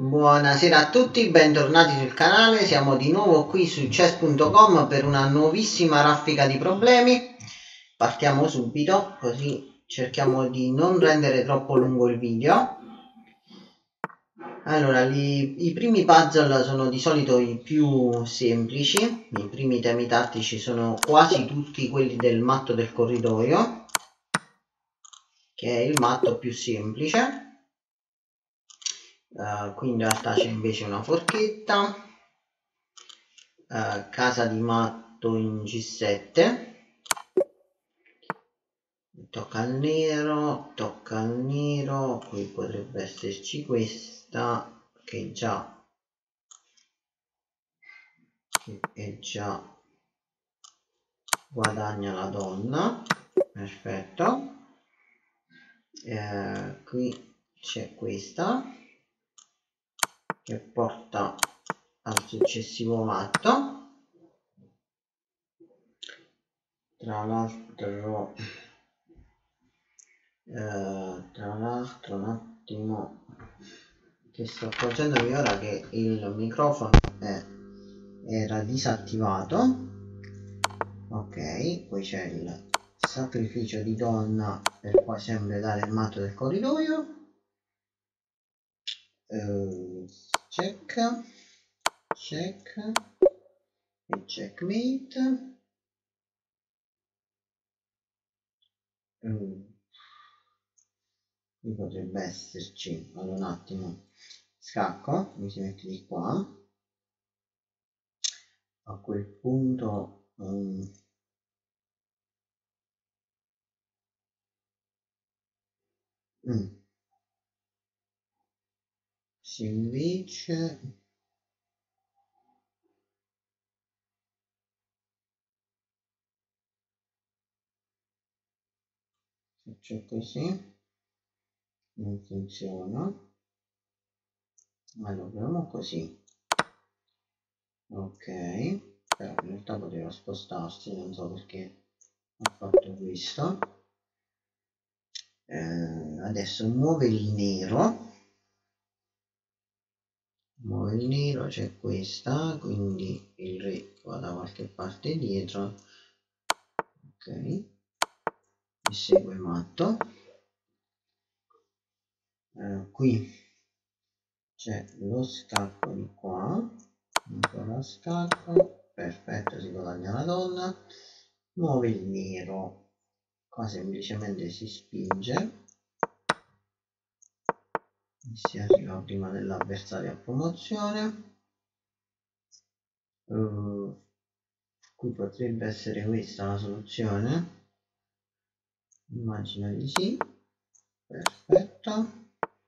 Buonasera a tutti, bentornati sul canale, siamo di nuovo qui su chess.com per una nuovissima raffica di problemi. Partiamo subito, così cerchiamo di non rendere troppo lungo il video. Allora, i primi puzzle sono di solito i più semplici, i primi temi tattici sono quasi tutti quelli del matto del corridoio, che è il matto più semplice. Qui in realtà c'è invece una forchetta, casa di matto in G7, tocca al nero, qui potrebbe esserci questa che già guadagna la donna, perfetto. Qui c'è questa che porta al successivo matto. Tra l'altro un attimo che sto accorgendomi ora che il microfono era disattivato. Ok, poi c'è il sacrificio di donna per poi sempre dare il matto del corridoio. Check e checkmate. Qui potrebbe esserci, allora un attimo, scacco, mi si mette di qua, a quel punto se invece faccio così non funziona, allora proviamo così, ok, però in realtà poteva spostarsi, non so perché ho fatto questo. Adesso muove il nero, c'è questa, quindi il re va da qualche parte dietro, ok, mi segue matto. Qui c'è lo scacco di qua, ancora scacco, perfetto, si guadagna la donna, muove il nero, qua semplicemente si spinge, si arriva prima dell'avversario a promozione. Qui potrebbe essere questa la soluzione, immagino di sì, perfetto.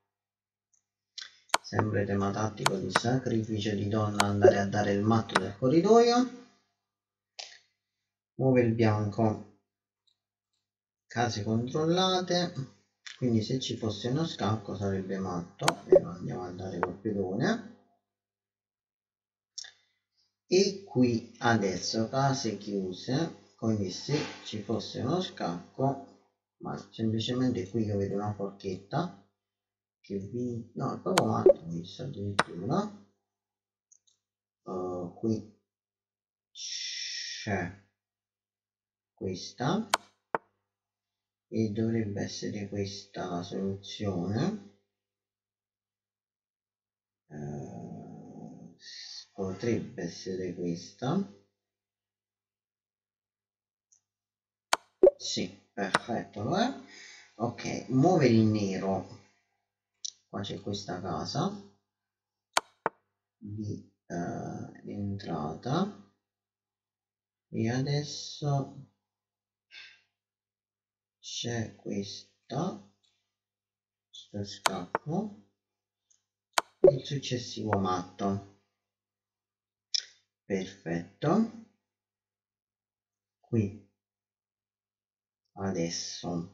Sempre tema tattico di sacrificio di donna, andare a dare il matto del corridoio. Muove il bianco, case controllate, quindi se ci fosse uno scacco sarebbe matto e lo andiamo a dare col pedone. E qui adesso case chiuse, quindi se ci fosse uno scacco, ma semplicemente qui io vedo una forchetta che no, è proprio matto visto addirittura. Qui c'è questa e dovrebbe essere questa la soluzione. Potrebbe essere questa, sì, perfetto, lo è. Ok, muove il nero, qua c'è questa casa di entrata e adesso c'è questo scacco e il successivo matto, perfetto. Qui adesso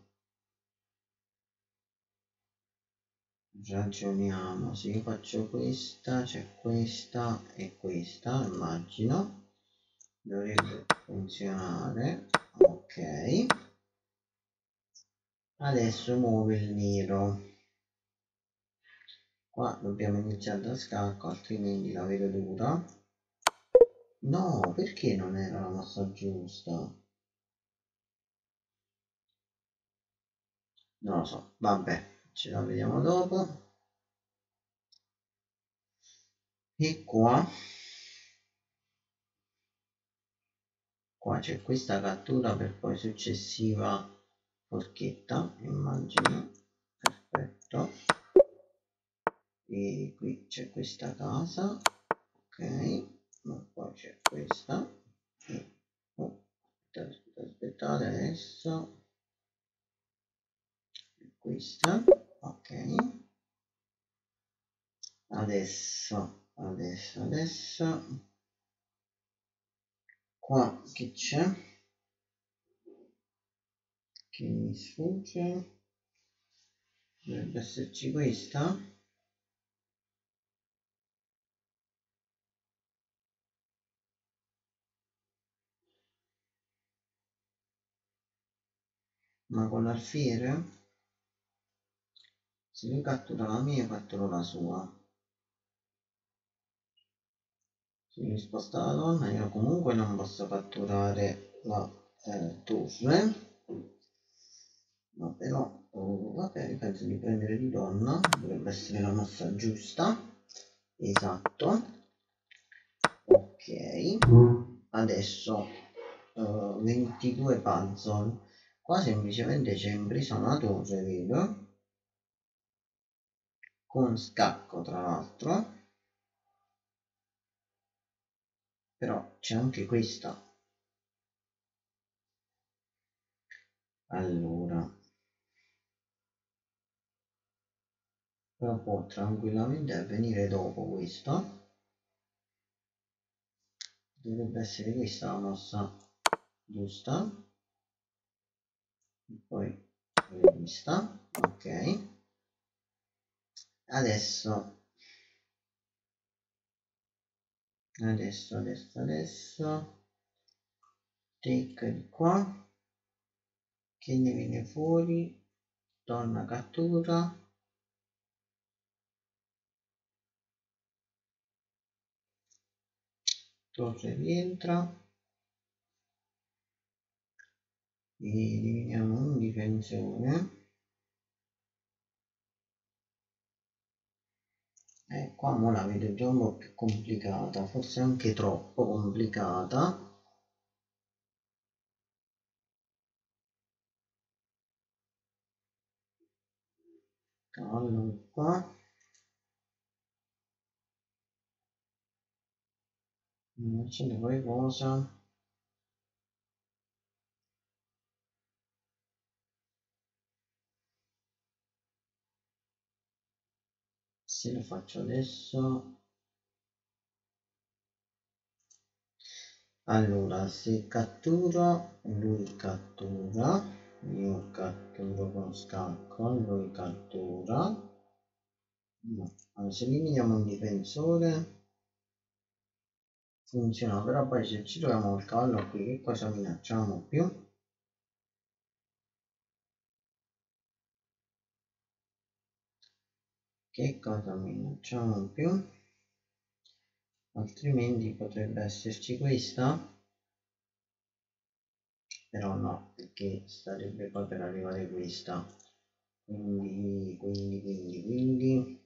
ragioniamo, se io faccio questa, c'è questa e questa, immagino dovrebbe funzionare, ok. Adesso muove il nero, Qua dobbiamo iniziare da scacco, altrimenti la vedo dura. No, perché non era la mossa giusta? Non lo so, vabbè, ce la vediamo dopo. E qua c'è questa cattura per poi successiva forchetta, immagino. Perfetto. E qui c'è questa casa, ok, ma poi c'è questa. Oh, aspettate adesso. Questa, ok. Adesso qua che c'è che mi sfugge, dovrebbe esserci questa, ma con l'alfiere se lui cattura la mia io catturo la sua, se lui sposta la donna io comunque non posso catturare la torre, ma però vabbè, penso di prendere di donna, dovrebbe essere la mossa giusta. Esatto. Ok, adesso 22 puzzle. Qua semplicemente c'è impresa una torre, vedo, con scacco tra l'altro, però c'è anche questa. Allora, però può tranquillamente avvenire dopo questo. Dovrebbe essere questa la mossa giusta. E poi questa, ok. Adesso take di qua, che ne viene fuori, donna cattura, torre rientra, eliminiamo un difensore, e qua mo la vedo già un po' più complicata, forse anche troppo complicata. Cavallo qua, invece poi cosa? Se lo faccio adesso, allora se catturo lui cattura, io catturo con scacco, lui cattura, no. Allora, se eliminiamo un difensore funziona, però poi se ci troviamo il cavallo qui che cosa minacciamo più? Che cosa minacciamo più? Altrimenti potrebbe esserci questa, però no, perché sarebbe poi per arrivare questa, quindi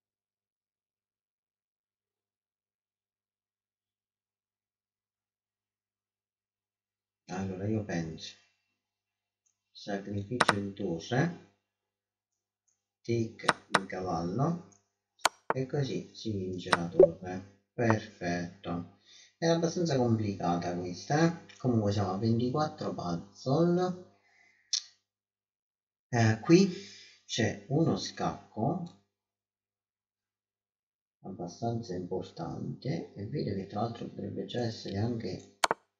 allora io penso sacrificio di torre, take di cavallo e così si vince la torre. Perfetto, è abbastanza complicata questa, comunque siamo a 24 puzzle. Qui c'è uno scacco abbastanza importante e vedo che tra l'altro potrebbe già essere anche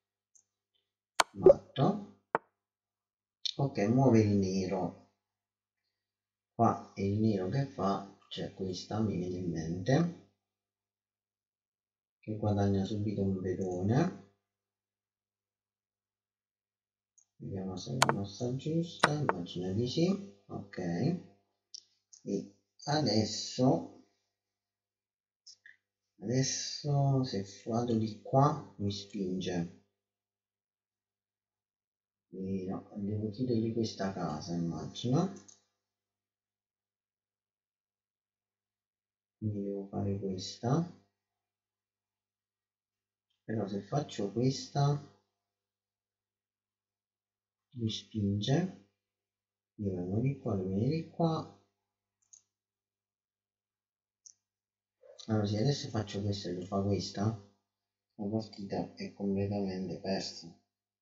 matto. Ok, muove il nero, qua il nero che fa, c'è questa, mi viene in mente, che guadagna subito un pedone. Vediamo se è la mossa giusta, immagino di sì. Ok, e adesso Adesso se vado di qua mi spinge. Quindi no, devo chiudergli questa casa, immagino. Quindi devo fare questa. Però se faccio questa mi spinge. Io vengo di qua, lui viene di qua. Allora sì, adesso faccio questa e lui fa questa. La partita è completamente persa.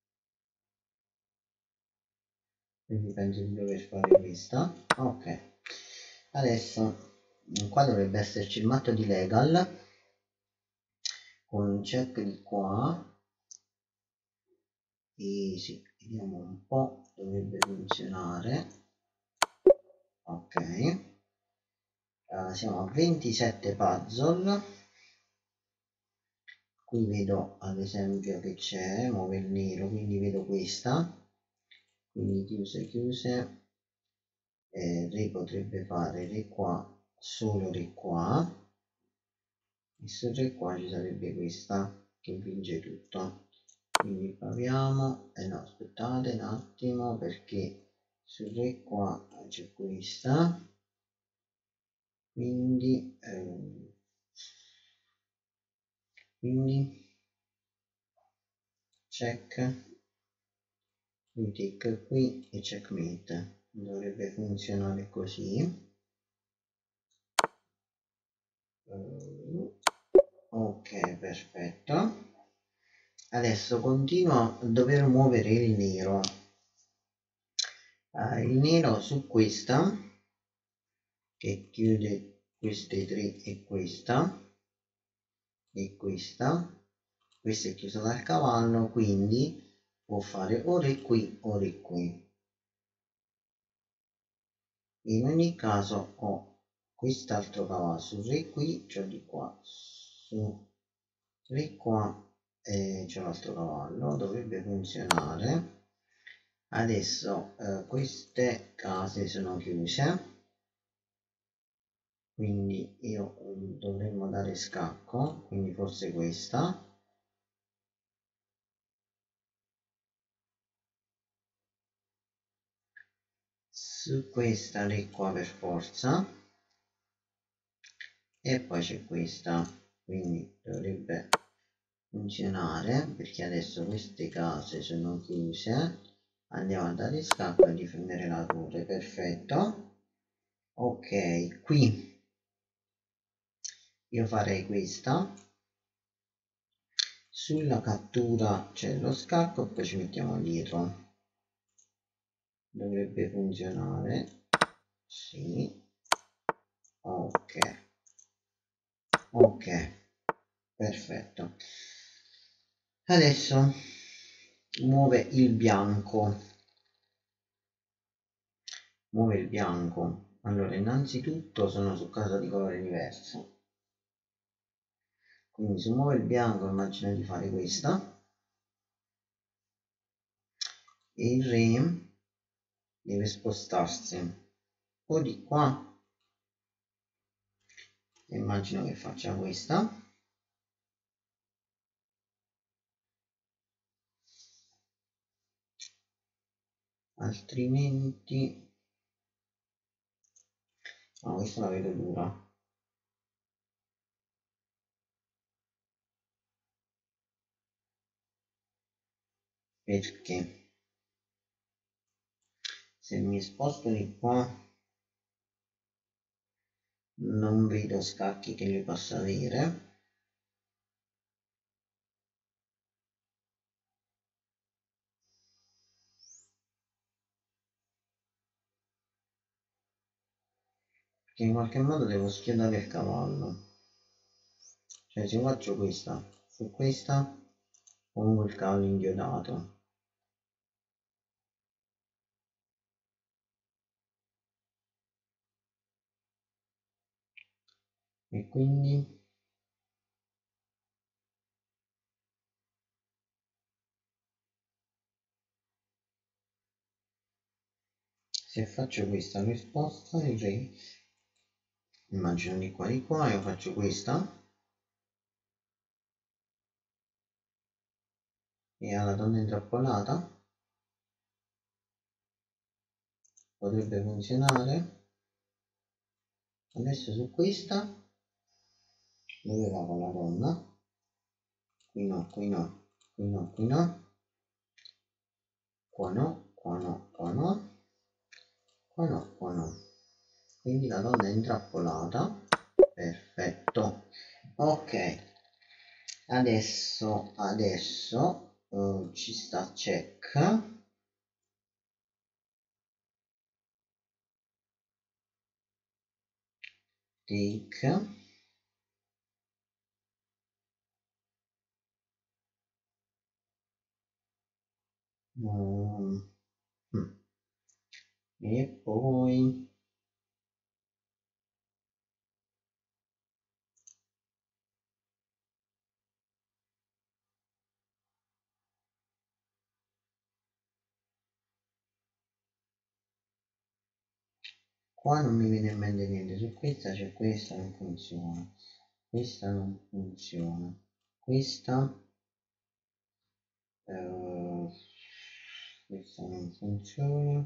Quindi penso di dover fare questa. Ok. Adesso qua dovrebbe esserci il matto di legal con un check di qua. E sì, vediamo un po', dovrebbe funzionare. Ok. Siamo a 27 puzzle. Qui vedo ad esempio che c'è, muove il nero, quindi vedo questa. Quindi chiuse. Re potrebbe fare re qua, solo re qua. E sul re qua ci sarebbe questa che vince tutto. Quindi proviamo. No, aspettate un attimo perché sul re qua c'è questa. Quindi check, tick qui e checkmate. Dovrebbe funzionare così. Ok, perfetto. Adesso continuo a dover muovere il nero. Il nero su questa che chiude queste tre e questa è chiusa dal cavallo, quindi può fare o re qui o re qui. In ogni caso ho quest'altro cavallo su re qui, cioè di qua, su re qua e c'è l'altro cavallo, dovrebbe funzionare. Adesso queste case sono chiuse, quindi io dovremmo dare scacco, quindi forse questa. Su questa lì qua per forza. E poi c'è questa, quindi dovrebbe funzionare perché adesso queste case sono chiuse. Andiamo a dare scacco e difendere la torre, perfetto. Ok, qui io farei questa. Sulla cattura c'è lo scacco e poi ci mettiamo dietro. Dovrebbe funzionare. Sì. Ok. Ok. Perfetto. Adesso muove il bianco. Allora, innanzitutto sono su casa di colore diverso. Quindi se muove il bianco immagino di fare questa. E il re deve spostarsi o di qua. Immagino che faccia questa. Altrimenti no, questa la vedo dura. Perché se mi sposto di qua non vedo scacchi che lui possa avere. Che in qualche modo devo schiodare il cavallo. Cioè se faccio questa su questa pongo il cavallo inchiodato. E quindi se faccio questa lui sposta il re. Immagino di qua io faccio questa. e alla donna intrappolata potrebbe funzionare. Adesso su questa dove va con la donna? Qui no, qui no, qui no, qui no, qua no, qua no, qua no, qua no, qua no. Quindi la donna è intrappolata. Perfetto. Ok, adesso ci sta check. Take. E poi qua non mi viene in mente niente, su questa c'è questa, non funziona, questa non funziona, questa questa non funziona.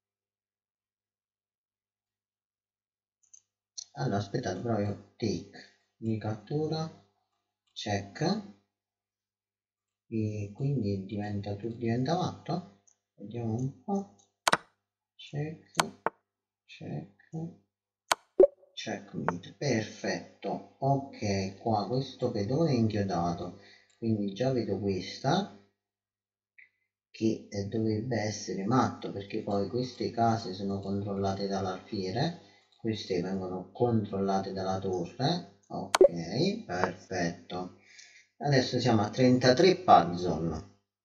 Allora aspettate, proprio take, mi cattura, check, e quindi diventa matto. Vediamo un po', check, checkmate, perfetto. Ok, qua questo pedone è inchiodato, quindi già vedo questa che dovrebbe essere matto, perché poi queste case sono controllate dall'alfiere, queste vengono controllate dalla torre. Ok, perfetto. Adesso siamo a 33 puzzle.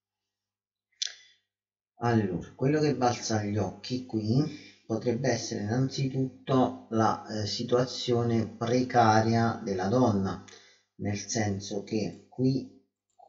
Allora, quello che balza agli occhi qui potrebbe essere innanzitutto la situazione precaria della donna, nel senso che qui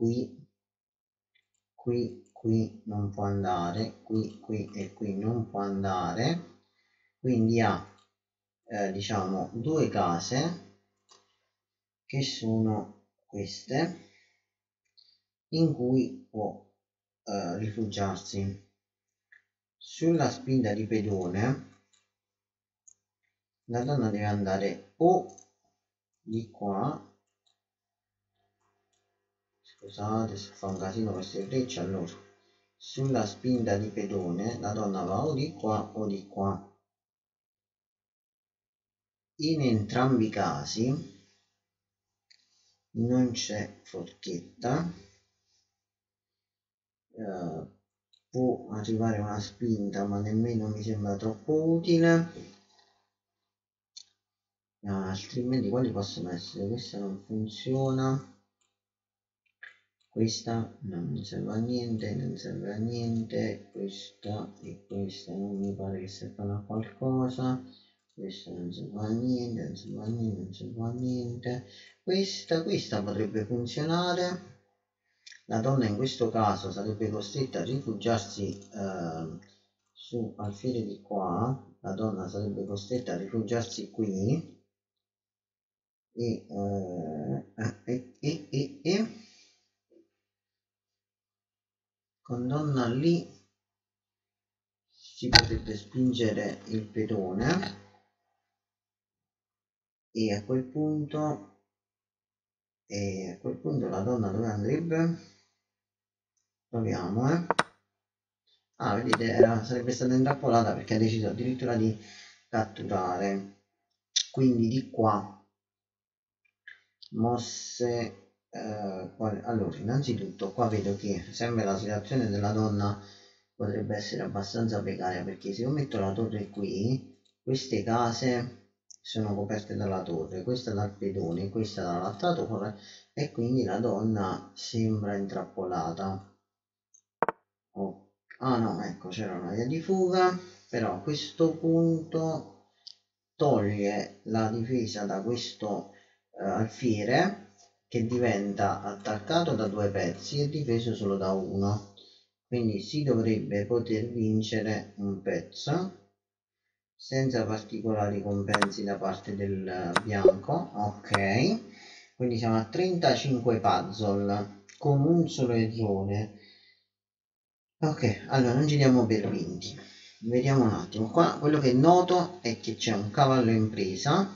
non può andare, qui e qui non può andare, quindi ha diciamo due case che sono queste in cui può rifugiarsi. Sulla spinta di pedone la donna deve andare o di qua, scusate se fa un casino queste frecce, allora sulla spinta di pedone la donna va o di qua o di qua. In entrambi i casi non c'è forchetta, può arrivare una spinta ma nemmeno mi sembra troppo utile. Altrimenti quali possono essere? Questa non funziona, questa non serve a niente, non serve a niente, questa e questa non mi pare che servano a qualcosa, questa non serve a niente, non serve a niente, non serve a niente, questa potrebbe funzionare. La donna in questo caso sarebbe costretta a rifugiarsi su alfiere di qua, la donna sarebbe costretta a rifugiarsi qui e con donna lì si potrebbe spingere il pedone e a quel punto la donna dove andrebbe? Proviamo vedete sarebbe stata intrappolata perché ha deciso addirittura di catturare, quindi di qua mosse allora innanzitutto qua vedo che sempre la situazione della donna potrebbe essere abbastanza precaria, perché se io metto la torre qui, queste case sono coperte dalla torre, questa dal pedone, questa dall'altra torre, e quindi la donna sembra intrappolata. No, ecco, c'era una via di fuga, però a questo punto toglie la difesa da questo alfiere, che diventa attaccato da due pezzi e difeso solo da uno, quindi si dovrebbe poter vincere un pezzo senza particolari compensi da parte del bianco. Ok, quindi siamo a 35 puzzle con un solo errore. Ok, allora non ci diamo per vinti. Vediamo un attimo. Qua quello che noto è che c'è un cavallo in presa.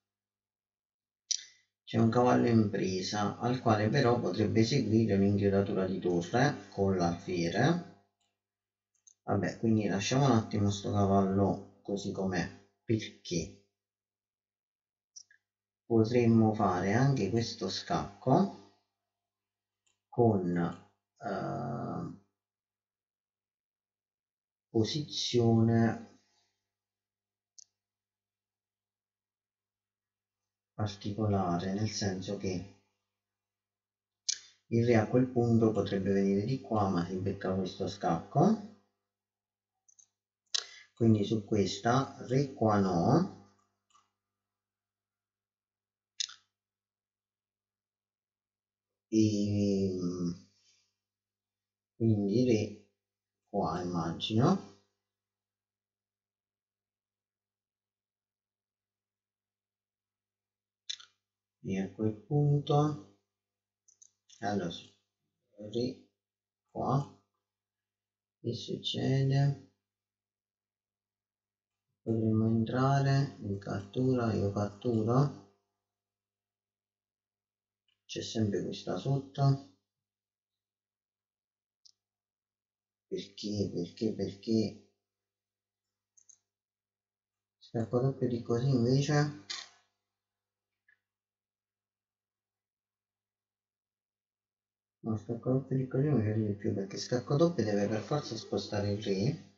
C'è un cavallo in presa al quale però potrebbe seguire un'inchiodatura di torre con l'alfiere. Vabbè, quindi lasciamo un attimo sto cavallo così com'è, perché potremmo fare anche questo scacco con posizione particolare, nel senso che il re a quel punto potrebbe venire di qua, ma si becca questo scacco, quindi su questa re qua no, e quindi re qua immagino, e a quel punto allora re qua, che succede? Potremmo entrare in cattura, io catturo, c'è sempre questa sotto, perché scacco doppio di così invece, no, scacco doppio di così mi piace di più, perché scacco doppio deve per forza spostare il re,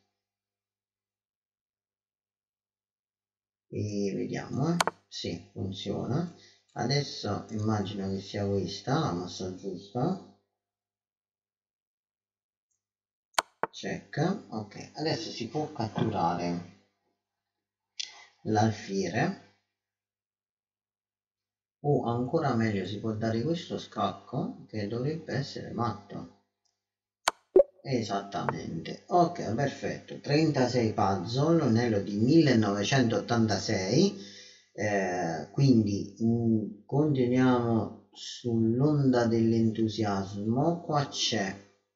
e vediamo, sì, funziona. Adesso immagino che sia questa la mossa giusta, check. Ok, adesso si può catturare l'alfiere, o ancora meglio si può dare questo scacco che dovrebbe essere matto. Esattamente, ok, perfetto. 36 puzzle, anello di 1986, quindi continuiamo sull'onda dell'entusiasmo. Qua c'è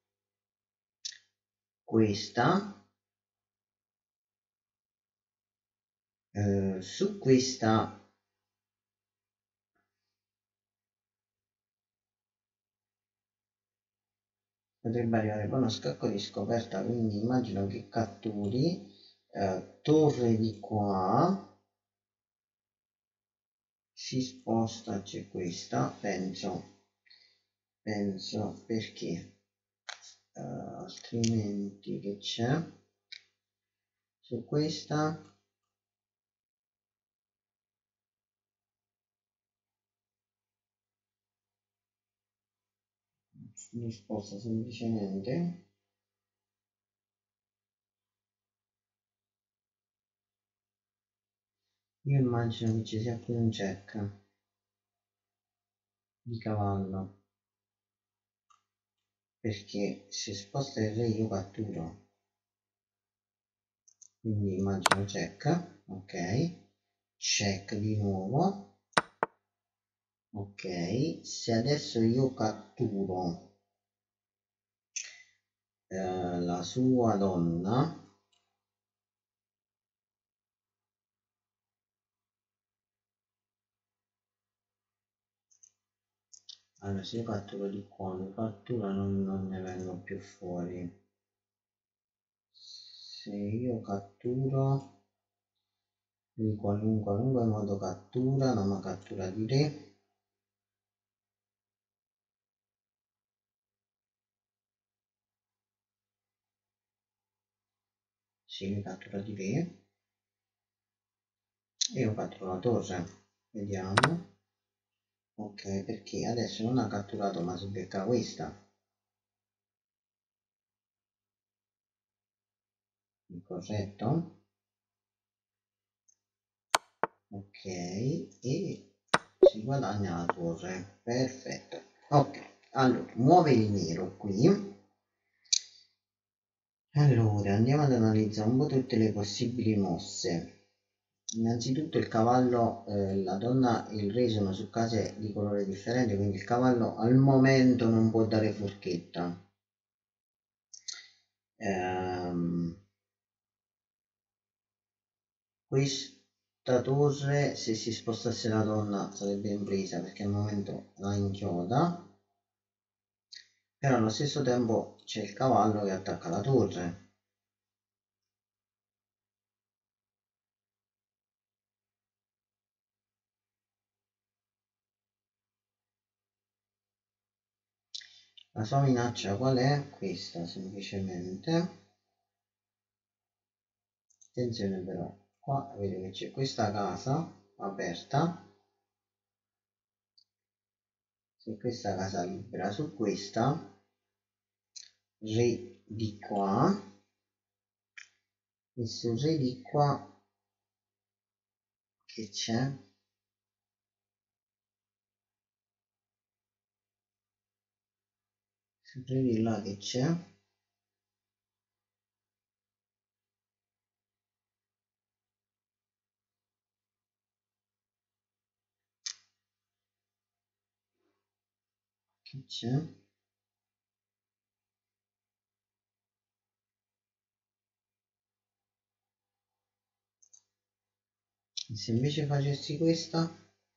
questa, su questa potrebbe arrivare poi uno scacco di scoperta, quindi immagino che catturi, torre di qua, si sposta, c'è questa, penso perché altrimenti che c'è su questa, si sposta semplicemente, io immagino che ci sia qui un check di cavallo, perché se sposta il re io catturo, quindi immagino check, ok, check di nuovo, ok. Se adesso io catturo la sua donna, allora se io catturo di qua, mi cattura, non ne vengo più fuori. Se io catturo in qualunque modo cattura, non mi cattura di re, sì, mi cattura di re, e io catturo la torre, vediamo, ok, perché adesso non ha catturato ma si becca questa, corretto, ok, e si guadagna la torre, perfetto, ok. Allora muove il nero qui, allora andiamo ad analizzare un po' tutte le possibili mosse. Innanzitutto il cavallo, la donna e il re sono su case di colore differente, quindi il cavallo al momento non può dare forchetta. questa torre, se si spostasse la donna sarebbe impresa perché al momento la inchioda, però allo stesso tempo c'è il cavallo che attacca la torre. La sua minaccia qual è? Questa semplicemente. Attenzione però, qua vedo che c'è questa casa aperta. Se questa casa libera su questa, re di qua, e sul re di qua che c'è? Sul re di là che c'è? Che c'è? E se invece facessi questa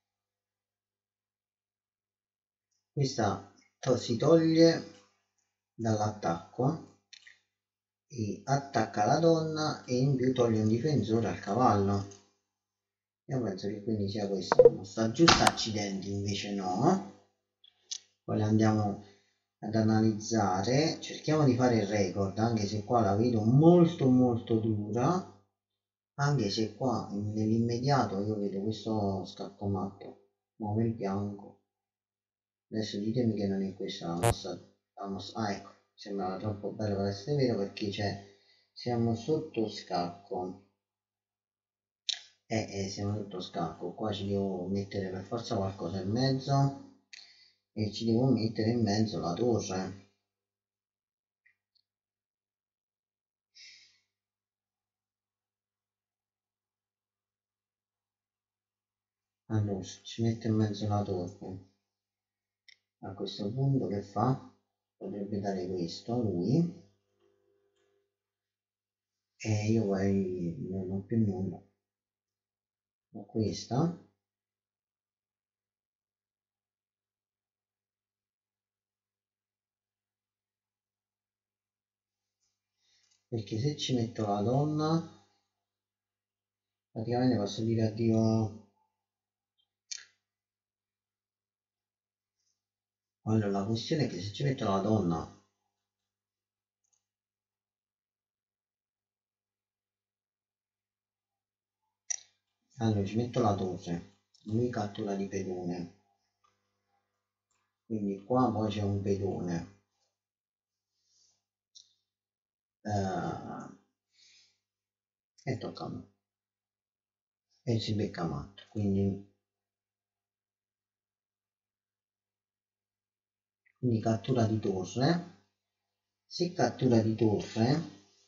si toglie dall'attacco e attacca la donna e in più toglie un difensore al cavallo. Io penso che quindi sia questa la mossa giusta. Accidenti, invece no. Poi la andiamo ad analizzare, cerchiamo di fare il record, anche se qua la vedo molto molto dura, anche se qua nell'immediato io vedo questo scacco matto, muove il bianco. Adesso ditemi che non è questa la mossa. Ah, ecco, sembrava troppo bello per essere vero perché siamo sotto scacco. Siamo sotto scacco, qua ci devo mettere per forza qualcosa in mezzo e ci devo mettere in mezzo la torre. Allora, ci metto in mezzo la torre. A questo punto che fa? Potrebbe dare questo a lui e io poi non ho più nulla. Ho questa. Perché se ci metto la donna praticamente posso dire addio. Allora la questione è che se ci metto la donna allora ci metto la torre, lui cattura di pedone, quindi qua poi c'è un pedone, e tocca a me e si becca matto, quindi cattura di torre. Se cattura di torre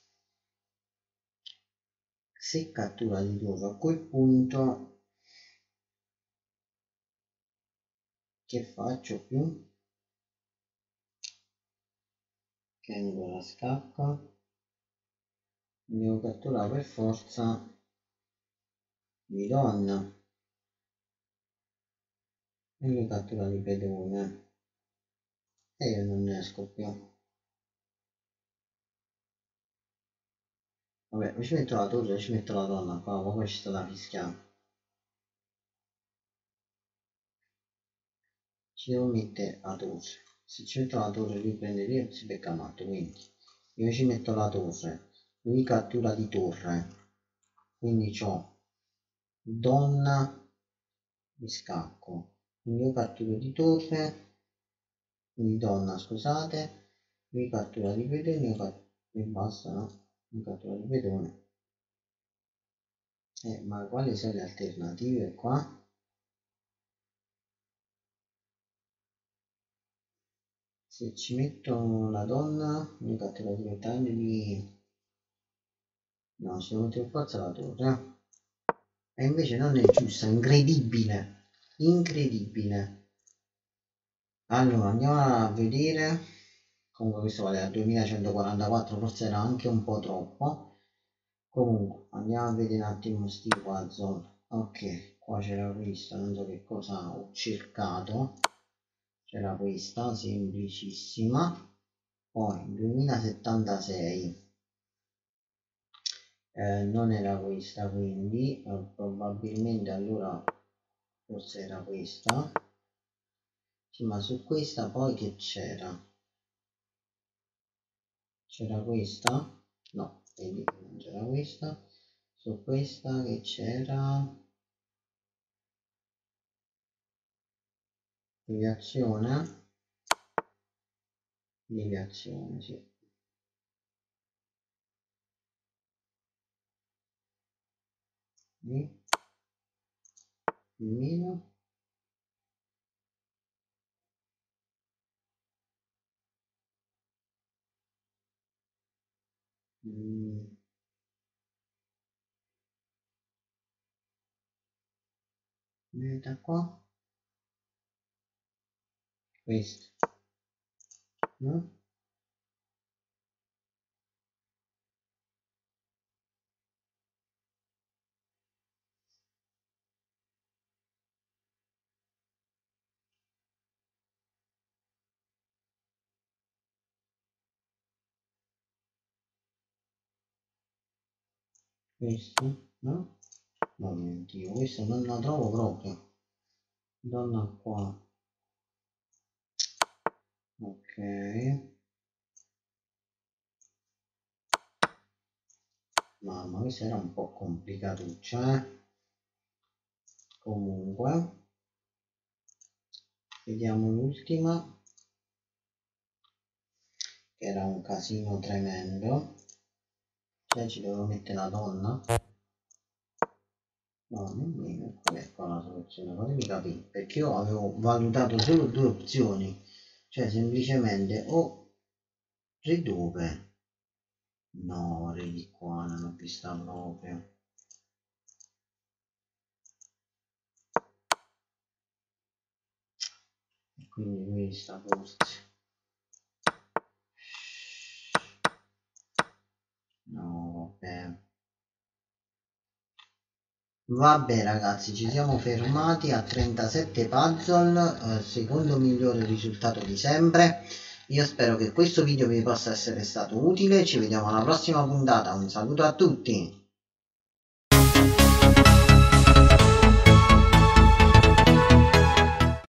a quel punto che faccio più? Tengo la scacca, devo catturare per forza di donna e lui cattura di pedone e io non ne esco più. Vabbè, o ci metto la torre o ci metto la donna qua, poi ci sta da fischiare. Ci devo mettere la torre. Se ci metto la torre lui prende via e si becca matto, quindi io ci metto la torre, lui cattura di torre, quindi ho donna di scacco, quindi io catturo di torre, quindi donna scusate, lui cattura di pedone, e basta, no? Lui cattura di pedone. Ma quali sono le alternative qua? Se ci metto la donna mi cattura direttamente di. No, ci devo mettere per forza la torre. E invece non è giusta, incredibile. Incredibile. Allora andiamo a vedere comunque questo vale a 2144, forse era anche un po' troppo. Comunque andiamo a vedere un attimo sti puzzle. Ok, qua c'era questa, non so che cosa ho cercato, c'era questa semplicissima. Poi 2076 non era questa, quindi probabilmente allora forse era questa. Sì, ma su questa poi che c'era? C'era questa? No, vedi, non c'era questa. Su questa che c'era deviazione, deviazione, sì. Meno. Meta qua, questo, no? Questo, no? Oh mio Dio, questo non la trovo proprio. Donna qua. Ok. Mamma, questa era un po' complicatuccia, Comunque, vediamo l'ultima, che era un casino tremendo. Cioè ci dovevo mettere la donna? No, nemmeno. Qual è qua la soluzione? Fatemi capire, perché io avevo valutato solo due opzioni, cioè semplicemente o ridove. No, di qua non ho vista proprio. E quindi questa forse. No, vabbè. Vabbè ragazzi, ci siamo fermati a 37 puzzle, secondo migliore risultato di sempre. Io spero che questo video vi possa essere stato utile, ci vediamo alla prossima puntata, un saluto a tutti!